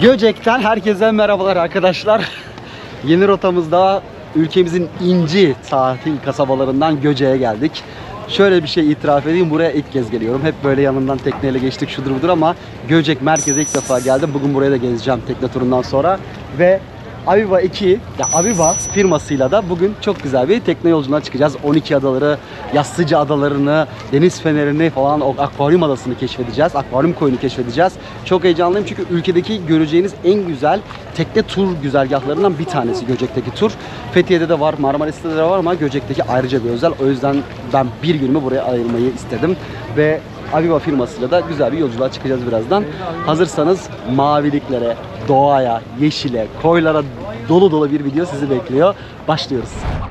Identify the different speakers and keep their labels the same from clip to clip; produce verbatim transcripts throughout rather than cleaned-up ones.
Speaker 1: Göcek'ten herkese merhabalar arkadaşlar. Yeni rotamızda ülkemizin inci tatil kasabalarından Göcek'e geldik. Şöyle bir şey itiraf edeyim, buraya ilk kez geliyorum. Hep böyle yanından tekneyle geçtik şudur budur ama Göcek merkeze ilk defa geldim. Bugün buraya da gezeceğim tekne turundan sonra. Ve Aviva iki, ya Aviva firmasıyla da bugün çok güzel bir tekne yolculuğuna çıkacağız. on iki adaları, Yassıca adalarını, Deniz Feneri'ni falan, o akvaryum adasını keşfedeceğiz. Akvaryum koyunu keşfedeceğiz. Çok heyecanlıyım çünkü ülkedeki göreceğiniz en güzel tekne tur güzergahlarından bir tanesi Göcek'teki tur. Fethiye'de de var, Marmaris'te de var ama Göcek'teki ayrıca bir özel. O yüzden ben bir günümü buraya ayırmayı istedim. Ve Aviva firmasıyla da güzel bir yolculuğa çıkacağız birazdan. Hazırsanız maviliklere, doğaya, yeşile, koylara dolu dolu bir video sizi bekliyor. Başlıyoruz.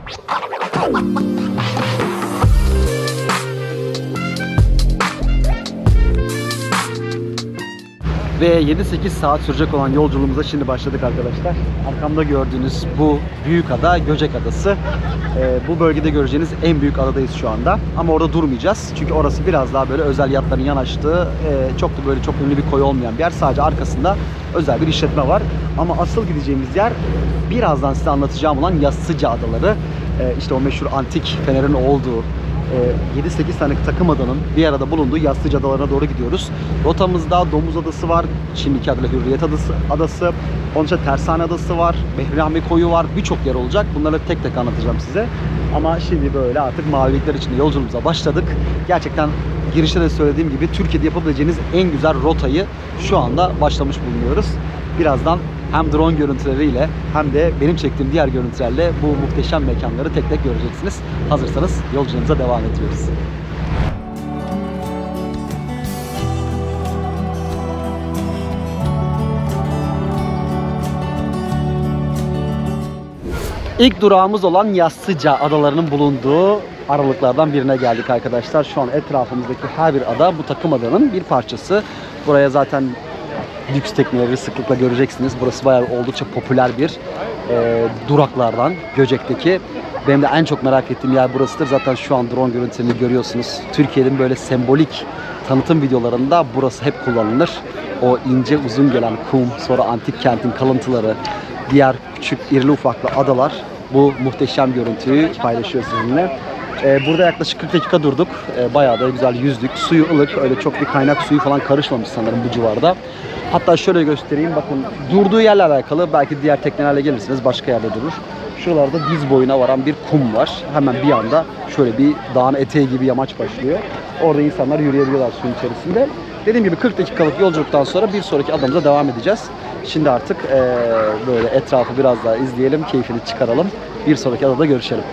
Speaker 1: Ve yedi sekiz saat sürecek olan yolculuğumuza şimdi başladık arkadaşlar. Arkamda gördüğünüz bu büyük ada Göcek Adası. Ee, bu bölgede göreceğiniz en büyük adadayız şu anda. Ama orada durmayacağız. Çünkü orası biraz daha böyle özel yatların yanaştığı, e, çok da böyle çok ünlü bir koy olmayan bir yer. Sadece arkasında özel bir işletme var. Ama asıl gideceğimiz yer birazdan size anlatacağım olan Yassıca Adaları. Ee, işte o meşhur antik fenerin olduğu, yedi sekiz tane takım adanın bir arada bulunduğu Yassıca Adalarına doğru gidiyoruz. Rotamızda Domuz Adası var, şimdiki adıyla Hürriyet Adası, adası. Onun için Tersane Adası var, Behrami Koyu var, birçok yer olacak. Bunları tek tek anlatacağım size. Ama şimdi böyle artık mavilikler içinde yolculuğumuza başladık. Gerçekten girişte de söylediğim gibi Türkiye'de yapabileceğiniz en güzel rotayı şu anda başlamış bulunuyoruz. Birazdan hem drone görüntüleriyle hem de benim çektiğim diğer görüntülerle bu muhteşem mekanları tek tek göreceksiniz. Hazırsanız yolculuğumuza devam ediyoruz. İlk durağımız olan Yassıca adalarının bulunduğu aralıklardan birine geldik arkadaşlar. Şu an etrafımızdaki her bir ada bu takım adanın bir parçası. Buraya zaten lüks tekneleri sıklıkla göreceksiniz. Burası bayağı oldukça popüler bir e, duraklardan Göcek'teki. Benim de en çok merak ettiğim yer burasıdır. Zaten şu an drone görüntülerini görüyorsunuz. Türkiye'nin böyle sembolik tanıtım videolarında burası hep kullanılır. O ince uzun gelen kum, sonra antik kentin kalıntıları, diğer küçük irili ufaklı adalar bu muhteşem görüntüyü paylaşıyor sizinle. Ee, burada yaklaşık kırk dakika durduk. Ee, bayağı da güzel yüzdük. Suyu ılık, öyle çok bir kaynak suyu falan karışmamış sanırım bu civarda. Hatta şöyle göstereyim, bakın durduğu yerle alakalı, belki diğer teknelerle gelirsiniz başka yerde durur. Şuralarda diz boyuna varan bir kum var. Hemen bir anda şöyle bir dağın eteği gibi yamaç başlıyor. Orada insanlar yürüyebiliyorlar suyun içerisinde. Dediğim gibi kırk dakikalık yolculuktan sonra bir sonraki adamıza devam edeceğiz. Şimdi artık ee, böyle etrafı biraz daha izleyelim, keyfini çıkaralım. Bir sonraki adada görüşelim.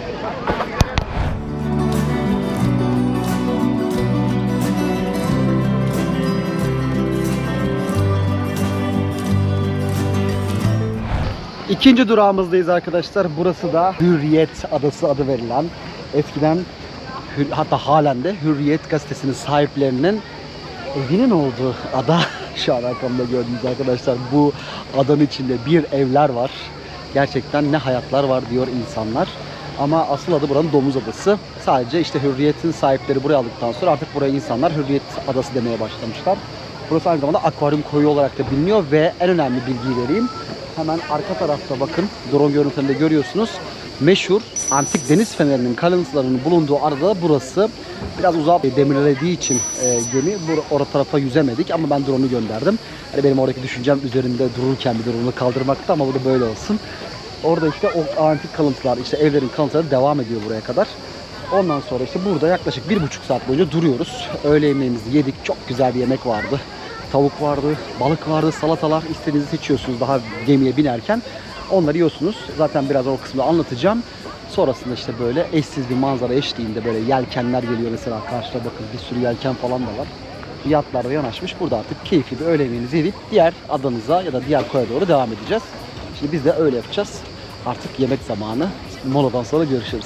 Speaker 1: İkinci durağımızdayız arkadaşlar. Burası da Hürriyet Adası adı verilen, eskiden hatta halen de Hürriyet gazetesinin sahiplerinin evinin olduğu ada. Şu an arkamda gördüğünüz arkadaşlar, bu adanın içinde bir evler var. Gerçekten ne hayatlar var diyor insanlar. Ama asıl adı buranın Domuz Adası. Sadece işte Hürriyet'in sahipleri buraya aldıktan sonra artık buraya insanlar Hürriyet Adası demeye başlamışlar. Burası aynı zamanda akvaryum koyu olarak da biliniyor ve en önemli bilgiyi vereyim. Hemen arka tarafta bakın, drone görüntülerinde görüyorsunuz. Meşhur antik deniz fenerinin kalıntılarının bulunduğu arada burası. Biraz uzak demirlediği için e, gemi orada tarafa yüzemedik ama ben drone'u gönderdim. Yani benim oradaki düşüncem üzerinde dururken bir drone'u kaldırmakta ama bu da böyle olsun. Orada işte o antik kalıntılar, işte evlerin kalıntıları devam ediyor buraya kadar. Ondan sonra işte burada yaklaşık bir buçuk saat boyunca duruyoruz. Öğle yemeğimizi yedik, çok güzel bir yemek vardı. Tavuk vardı, balık vardı, salatalar, istediğinizi seçiyorsunuz daha gemiye binerken. Onları yiyorsunuz. Zaten biraz o kısmını anlatacağım. Sonrasında işte böyle eşsiz bir manzara eşliğinde böyle yelkenler geliyor mesela, karşıda bakın bir sürü yelken falan da var. Yatlarda yanaşmış. Burada artık keyifli bir öğle yemeğinizi yiyip diğer adanıza ya da diğer koya doğru devam edeceğiz. Şimdi biz de öyle yapacağız. Artık yemek zamanı. Moladan sonra görüşürüz.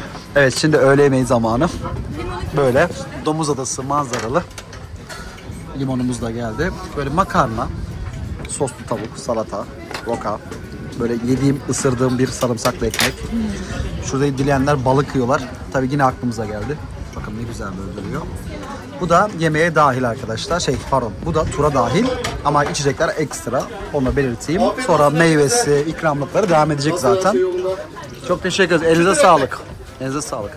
Speaker 1: Evet, şimdi öğle yemeği zamanı. Böyle Domuz Adası manzaralı Limonumuz da geldi. Böyle makarna, soslu tavuk, salata, roka. Böyle yediğim, ısırdığım bir sarımsaklı ekmek. Şurada dileyenler balık yiyorlar. Tabii yine aklımıza geldi. Bakın ne güzel böyle duruyor. Bu da yemeğe dahil arkadaşlar. Şey pardon, bu da tura dahil. Ama içecekler ekstra. Onu belirteyim. Sonra meyvesi, ikramlıkları devam edecek zaten. Çok teşekkür ederiz. Elinize sağlık. Elinize sağlık.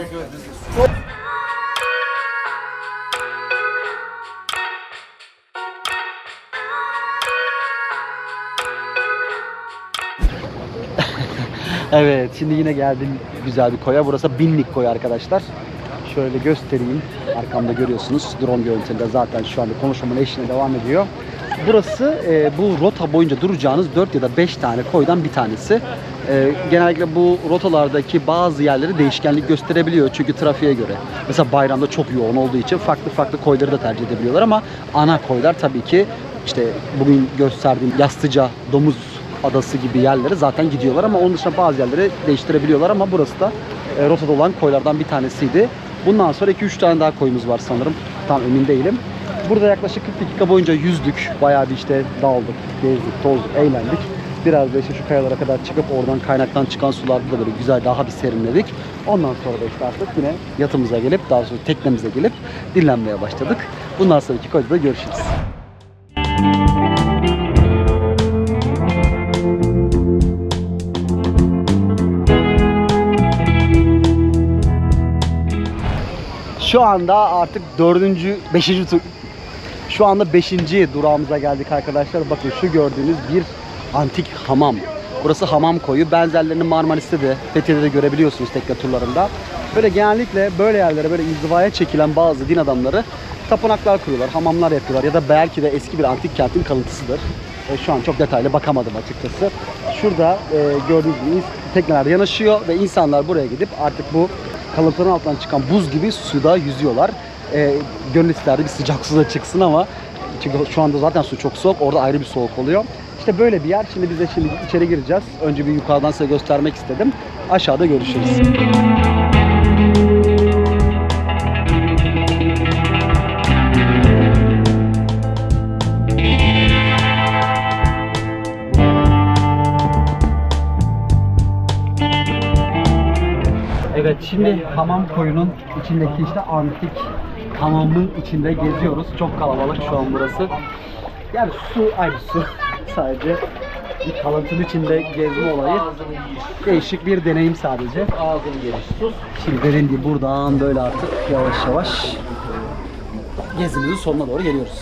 Speaker 1: Evet, şimdi yine geldim güzel bir koya. Burası Binlik Koyu arkadaşlar. Şöyle göstereyim. Arkamda görüyorsunuz. Drone görüntüsünde zaten şu anda konuşmamın eşliğine devam ediyor. Burası e, bu rota boyunca duracağınız dört ya da beş tane koydan bir tanesi. E, genellikle bu rotalardaki bazı yerleri değişkenlik gösterebiliyor. Çünkü trafiğe göre. Mesela bayramda çok yoğun olduğu için farklı farklı koyları da tercih edebiliyorlar ama ana koylar tabii ki işte bugün gösterdiğim Yastıca, Domuz Adası gibi yerlere zaten gidiyorlar ama onun dışında bazı yerleri değiştirebiliyorlar ama burası da e, rotada olan koylardan bir tanesiydi. Bundan sonra iki üç tane daha koyumuz var sanırım. Tam emin değilim. Burada yaklaşık kırk dakika boyunca yüzdük. Bayağı bir işte dağıldık, gezdik, tozduk, eğlendik. Biraz da işte şu kayalara kadar çıkıp oradan kaynaktan çıkan sularda da böyle güzel daha bir serinledik. Ondan sonra da işte artık yine yatımıza gelip daha sonra teknemize gelip dinlenmeye başladık. Bundan sonraki koyda da görüşürüz. Şu anda artık dördüncü, beşinci tur... Şu anda beşinci durağımıza geldik arkadaşlar. Bakın şu gördüğünüz bir antik hamam. Burası Hamam Koyu. Benzerlerini Marmaris'te de, Fethiye'de de görebiliyorsunuz tekne turlarında. Böyle genellikle böyle yerlere böyle inzivaya çekilen bazı din adamları tapınaklar kuruyorlar, hamamlar yapıyorlar ya da belki de eski bir antik kentin kalıntısıdır. E, şu an çok detaylı bakamadım açıkçası. Şurada e, gördüğünüz gibi tekneler yanaşıyor ve insanlar buraya gidip artık bu kalıntıların altından çıkan buz gibi suda yüzüyorlar. E, gönül isterdi bir sıcak suda çıksın ama çünkü şu anda zaten su çok soğuk. Orada ayrı bir soğuk oluyor. İşte böyle bir yer. Şimdi biz de şimdi içeri gireceğiz. Önce bir yukarıdan size göstermek istedim. Aşağıda görüşürüz. Evet, şimdi Hamam Koyu'nun içindeki işte antik hamamın içinde geziyoruz. Çok kalabalık şu an burası. Yani su aynı su. Sadece bir kalıntının içinde gezme olayı. Değişik bir deneyim sadece. Ağzını geniş sus. Şimdi dediğim gibi buradan böyle artık yavaş yavaş gezimizin sonuna doğru geliyoruz.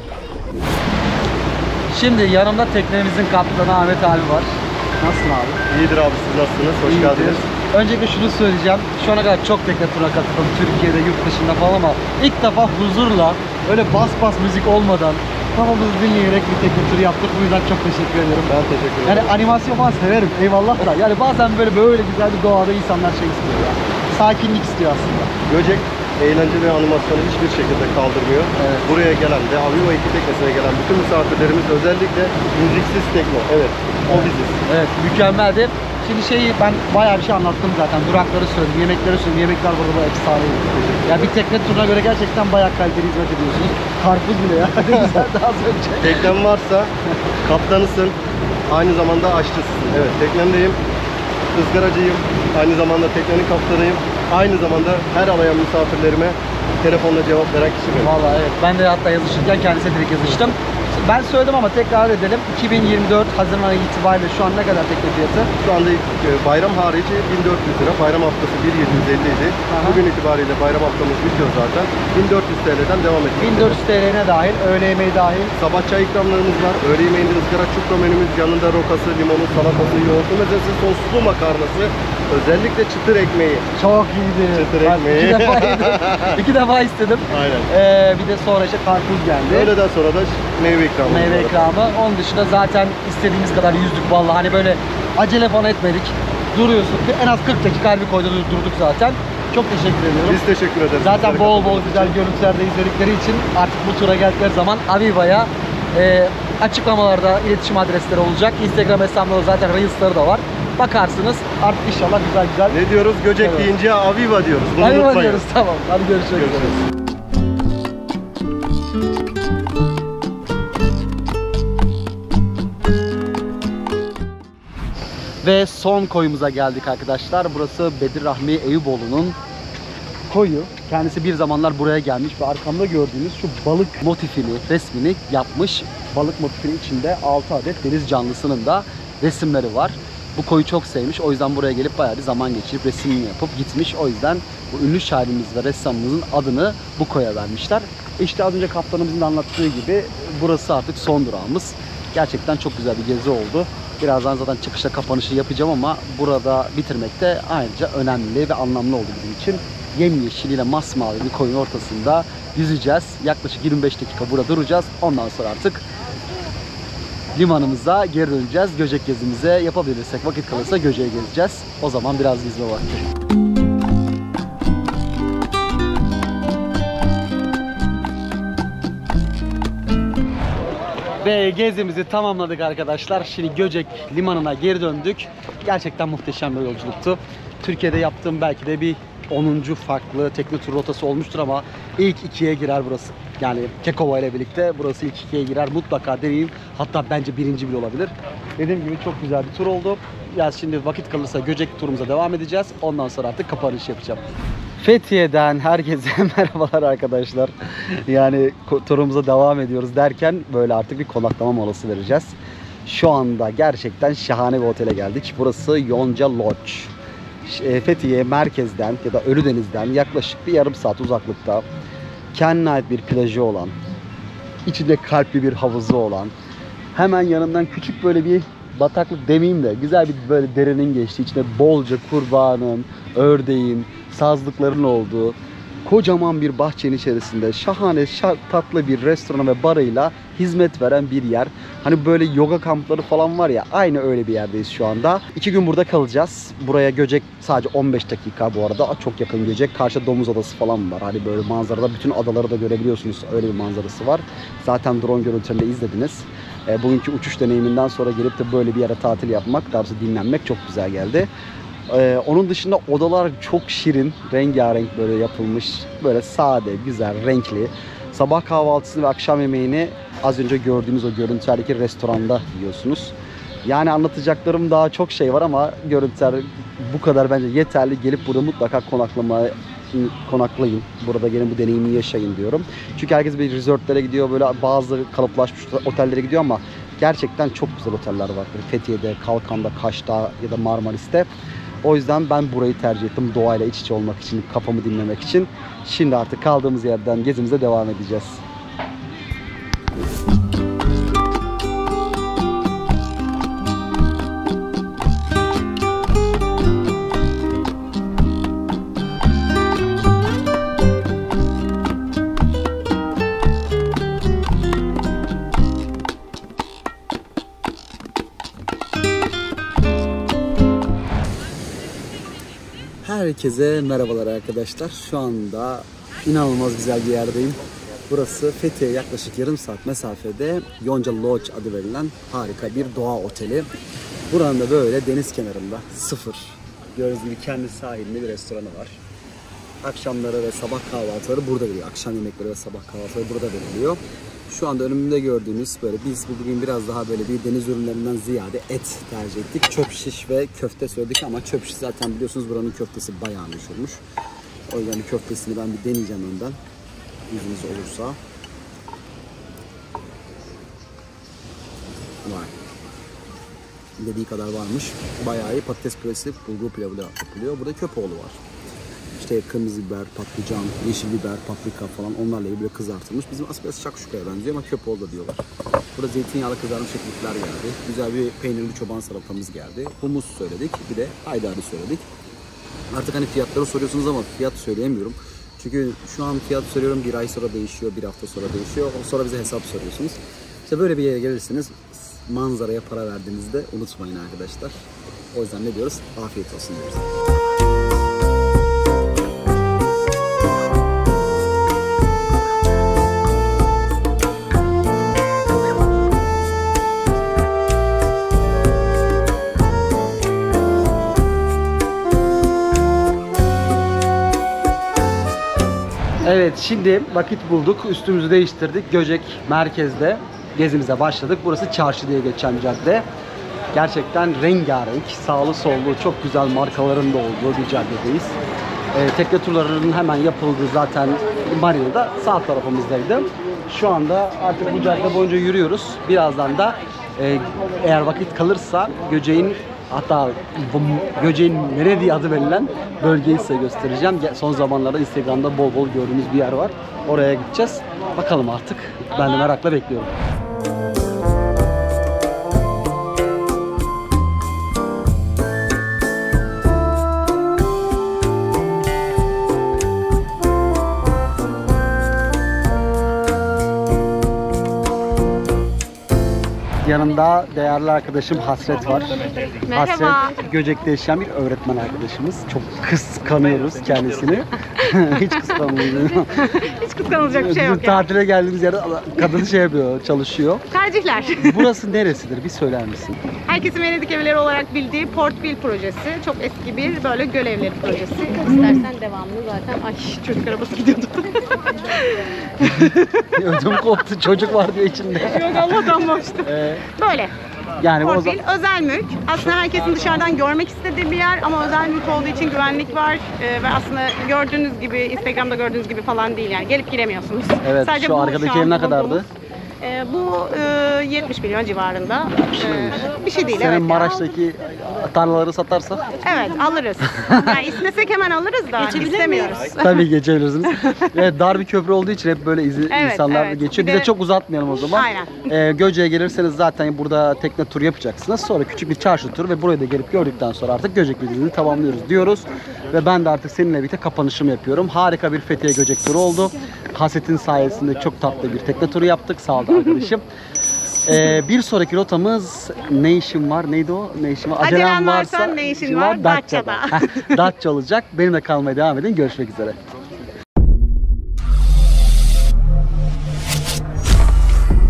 Speaker 1: Şimdi yanımda teknemizin kaptanı Ahmet abi var. Nasılsın abi?
Speaker 2: İyidir abi, siz nasılsınız? Hoş
Speaker 1: İyidir.
Speaker 2: geldiniz.
Speaker 1: Öncelikle şunu söyleyeceğim. Şu ana kadar çok tekne turuna katıldım Türkiye'de, yurt dışında falan ama ilk defa huzurla öyle bas bas müzik olmadan kafamızı dinleyerek bir tekne turu yaptık. Bu yüzden çok teşekkür ediyorum.
Speaker 2: Ben teşekkür ederim.
Speaker 1: Yani animasyon falan severim. Eyvallah da. Yani bazen böyle böyle güzel bir doğada insanlar şey istiyor ya. Sakinlik istiyor aslında.
Speaker 2: Göcek eğlence ve animasyonu hiçbir şekilde kaldırmıyor.
Speaker 1: Evet.
Speaker 2: Buraya gelen de Aviva iki teknesine gelen bütün misafirlerimiz özellikle müziksiz tekne. Evet. O biziz.
Speaker 1: Evet, mükemmeldi. Şimdi şeyi ben bayağı bir şey anlattım zaten. Durakları söyledim, yemekleri söyledim. Yemekler burada da efsaneydi. Ya bir tekne turuna göre gerçekten bayağı kaliteli hizmet ediyorsunuz. Karpuz bile ya. Ne güzel daha az önce.
Speaker 2: Teknem varsa kaptanısın, aynı zamanda aşçısın. Evet, teknemdeyim. Izgaracıyım. Aynı zamanda teknenin kaptanıyım. Aynı zamanda her alayan misafirlerime telefonla cevap veren kişi benim.
Speaker 1: Vallahi evet. Ben de hatta yazışırken kendisine direkt yazıştım. Ben söyledim ama tekrar edelim. iki bin yirmi dört Haziran ayı itibariyle şu an ne kadar tekne fiyatı?
Speaker 2: Şu anda e, bayram harici bin dört yüz lira, bayram haftası bin yedi yüz elli idi.
Speaker 1: Aha.
Speaker 2: Bugün itibariyle bayram haftamız bitiyor zaten. bin dört yüz T L'den devam ediyor.
Speaker 1: bin dört yüz T L'ne dahil, öğle yemeği dahil.
Speaker 2: Sabah çay ikramlarımız var. Öğle yemeğinde ızgara çupra menümüz, yanında rokası, limonu, salatası, yoğurtlu mezesi, soslu makarnası, özellikle çıtır ekmeği.
Speaker 1: Çok iyiydi.
Speaker 2: Çıtır
Speaker 1: Ben
Speaker 2: ekmeği.
Speaker 1: İki defa yedim. İki defa istedim.
Speaker 2: Aynen.
Speaker 1: Ee, bir de sonra işte karpuz geldi.
Speaker 2: Öğleden sonra da meyve ikramı.
Speaker 1: Meyve ikramı. Onun dışında zaten istediğimiz kadar yüzdük vallahi. Hani böyle acele falan etmedik. Duruyorsun. En az kırk dakika bir koyda durduk zaten. Çok teşekkür ediyorum.
Speaker 2: Biz teşekkür ederiz.
Speaker 1: Zaten
Speaker 2: Bizlere
Speaker 1: bol bol
Speaker 2: katıldığınız
Speaker 1: güzel
Speaker 2: için.
Speaker 1: görüntülerde izledikleri için artık bu tura geldikleri zaman Aviva'ya e, açıklamalarda iletişim adresleri olacak. Instagram hesabında zaten Reels'ları da var. Bakarsınız artık inşallah güzel güzel.
Speaker 2: Ne diyoruz? Göcek
Speaker 1: Evet.
Speaker 2: deyince Aviva diyoruz. Bunu
Speaker 1: Aviva
Speaker 2: unutmayın.
Speaker 1: diyoruz, tamam. Hadi görüşmek üzere.
Speaker 2: Görüşürüz.
Speaker 1: Ve son koyumuza geldik arkadaşlar. Burası Bedir Rahmi Eyüboğlu'nun koyu. Kendisi bir zamanlar buraya gelmiş ve arkamda gördüğünüz şu balık motifini, resmini yapmış. Balık motifinin içinde altı adet deniz canlısının da resimleri var. Bu koyu çok sevmiş. O yüzden buraya gelip bayağı bir zaman geçirip resimini yapıp gitmiş. O yüzden bu ünlü şairimiz ve ressamımızın adını bu koya vermişler. İşte az önce kaptanımızın anlattığı gibi burası artık son durağımız. Gerçekten çok güzel bir gezi oldu. Birazdan zaten çıkışta kapanışı yapacağım ama burada bitirmek de ayrıca önemli ve anlamlı oldu bizim için. Yemyeşil ile masmavi bir koyun ortasında yüzeceğiz. Yaklaşık yirmi beş dakika burada duracağız. Ondan sonra artık limanımıza geri döneceğiz. Göcek gezimize yapabilirsek, vakit kalırsa Göcek'e gezeceğiz. O zaman biraz yüzme vakti. Ve gezimizi tamamladık arkadaşlar. Şimdi Göcek limanına geri döndük. Gerçekten muhteşem bir yolculuktu. Türkiye'de yaptığım belki de bir onuncu farklı tekne tur rotası olmuştur ama ilk ikiye girer burası. Yani Kekova ile birlikte burası ilk ikiye girer. Mutlaka deneyin. Hatta bence birinci bile olabilir. Dediğim gibi çok güzel bir tur oldu. Ya şimdi vakit kalırsa Göcek turumuza devam edeceğiz. Ondan sonra artık kapanış yapacağım. Fethiye'den herkese merhabalar arkadaşlar. Yani turumuza devam ediyoruz derken böyle artık bir konaklama molası vereceğiz. Şu anda gerçekten şahane bir otele geldik. Burası Yonca Lodge. Fethiye merkezden ya da Ölüdeniz'den yaklaşık bir yarım saat uzaklıkta kendine ait bir plajı olan, içinde kalpli bir havuzu olan, hemen yanından küçük böyle bir bataklık demeyeyim de güzel bir böyle derenin geçtiği, içinde bolca kurbağanın, ördeğin, sazlıkların olduğu kocaman bir bahçenin içerisinde şahane şah, tatlı bir restoran ve barıyla hizmet veren bir yer. Hani böyle yoga kampları falan var ya, aynı öyle bir yerdeyiz şu anda. İki gün burada kalacağız. Buraya Göcek sadece on beş dakika bu arada. Çok yakın Göcek. Karşıda Domuz Adası falan var. Hani böyle manzarada bütün adaları da görebiliyorsunuz. Öyle bir manzarası var. Zaten drone görüntülerinde izlediniz. E, bugünkü uçuş deneyiminden sonra gelip de böyle bir yere tatil yapmak, daha doğrusu dinlenmek çok güzel geldi. Ee, onun dışında odalar çok şirin, rengarenk böyle yapılmış, böyle sade, güzel, renkli. Sabah kahvaltısını ve akşam yemeğini az önce gördüğünüz o görüntülerdeki restoranda yiyorsunuz. Yani anlatacaklarım daha çok şey var ama görüntüler bu kadar bence yeterli. Gelip burada mutlaka konaklamaya konaklayın. Burada gelin bu deneyimi yaşayın diyorum. Çünkü herkes bir resortlere gidiyor, böyle bazı kalıplaşmış otellere gidiyor ama gerçekten çok güzel oteller var. Fethiye'de, Kalkan'da, Kaş'ta ya da Marmaris'te. O yüzden ben burayı tercih ettim. Doğayla iç içe olmak için, kafamı dinlemek için. Şimdi artık kaldığımız yerden gezimize devam edeceğiz. Herkese merhabalar arkadaşlar. Şu anda inanılmaz güzel bir yerdeyim. Burası Fethiye'ye yaklaşık yarım saat mesafede Yonca Lodge adı verilen harika bir doğa oteli. Buranın da böyle deniz kenarında sıfır. Gördüğünüz gibi kendi sahilinde bir restoranı var. Akşamları ve sabah kahvaltıları burada veriliyor. Akşam yemekleri ve sabah kahvaltıları burada veriliyor. Şu anda önümde gördüğünüz böyle biz bugün biraz daha böyle bir deniz ürünlerinden ziyade et tercih ettik. Çöp şiş ve köfte söyledik ama çöp şiş zaten biliyorsunuz buranın köftesi bayağı meşhurmuş. O yüzden bir köftesini ben bir deneyeceğim önden. İzniniz olursa. Vay. Dediği kadar varmış. Bayağı iyi patates püresi, bulgur pilavı yapılıyor. Burada köpoğlu var. İşte kırmızı biber, patlıcan, yeşil biber, paprika falan onlarla böyle kızartılmış. Bizim aslında şakşukaya benziyor ama köpoğlu da diyorlar. Burada zeytinyağlı kızarmış ekmekler geldi. Güzel bir peynirli çoban salatamız geldi. Humus söyledik. Bir de haydari söyledik. Artık hani fiyatları soruyorsunuz ama fiyat söyleyemiyorum. Çünkü şu an fiyat söylüyorum, bir ay sonra değişiyor, bir hafta sonra değişiyor. Sonra bize hesap soruyorsunuz. İşte böyle bir yere gelirsiniz, manzaraya para verdiğinizde unutmayın arkadaşlar. O yüzden ne diyoruz? Afiyet olsun diyoruz. Evet, şimdi vakit bulduk. Üstümüzü değiştirdik. Göcek merkezde gezimize başladık. Burası çarşı diye geçen cadde. Gerçekten rengarenk, sağlı sollu, çok güzel markaların da olduğu bir caddedeyiz. Ee, tekne turlarının hemen yapıldığı zaten marinada sağ tarafımızdaydı. Şu anda artık bu cadde boyunca yürüyoruz. Birazdan da e, eğer vakit kalırsa Göcek'in, hatta bu Göcek'in Neredi adı verilen bölgeyi size göstereceğim. Son zamanlarda Instagram'da bol bol gördüğümüz bir yer var. Oraya gideceğiz. Bakalım artık. Ben de merakla bekliyorum. Yanımda değerli arkadaşım Hasret var.
Speaker 3: Merhaba.
Speaker 1: Hasret, Göcek'te yaşayan bir öğretmen arkadaşımız. Çok kıskanıyoruz kendisini. Hiç kıskanmıyoruz.
Speaker 3: Hiç kıskanılacak bir şey yok yani.
Speaker 1: Tatile geldiğimiz yerde kadın şey yapıyor, çalışıyor.
Speaker 3: Tercihler.
Speaker 1: Burası neresidir? Bir söyler misin?
Speaker 3: Herkesin Venedik evleri olarak bildiği Portville projesi. Çok eski bir böyle göl evleri projesi. İstersen devamını zaten. Ay çocuk arabası gidiyordu.
Speaker 1: Ödüm koptu. Çocuk var diyor içinde.
Speaker 3: Yok Allah'tan boştu.
Speaker 1: Ee,
Speaker 3: Böyle.
Speaker 1: yani o
Speaker 3: Portville
Speaker 1: zaman
Speaker 3: özel mülk. Aslında herkesin dışarıdan görmek istediği bir yer ama özel mülk olduğu için güvenlik var. Ee, ve aslında gördüğünüz gibi, Instagram'da gördüğünüz gibi falan değil yani. Gelip giremiyorsunuz.
Speaker 1: evet,
Speaker 3: Sadece
Speaker 1: şu
Speaker 3: bu
Speaker 1: arkadaki
Speaker 3: an
Speaker 1: ev ne kadardı?
Speaker 3: bulunduğumuz- Ee, bu e, yetmiş milyon civarında. Ee, bir şey değil.
Speaker 1: Senin
Speaker 3: evet.
Speaker 1: Maraş'taki tarlaları satarsak
Speaker 3: Evet alırız. Yani istesek hemen alırız da istemiyoruz.
Speaker 1: tabii geçebilirsiniz. Evet, dar bir köprü olduğu için hep böyle izi,
Speaker 3: Evet,
Speaker 1: insanlar
Speaker 3: evet.
Speaker 1: geçiyor.
Speaker 3: Bir
Speaker 1: Bir de
Speaker 3: de-
Speaker 1: çok uzatmayalım o zaman.
Speaker 3: Aynen.
Speaker 1: Ee, Göcek'e gelirseniz zaten burada tekne turu yapacaksınız. Sonra küçük bir çarşı turu ve buraya da gelip gördükten sonra artık Göcek videosunu tamamlıyoruz diyoruz. Ve ben de artık seninle birlikte kapanışımı yapıyorum. Harika bir Fethiye Göcek turu oldu. Hasret'in sayesinde çok tatlı bir tekne turu yaptık. Sağ ol arkadaşım. Ee, bir sonraki rotamız ne işim var? Neydi o? Ne işim var?
Speaker 3: Acelen varsa ne işin var? Datça'da.
Speaker 1: Heh, Datça olacak. Benimle kalmaya devam edin. Görüşmek üzere.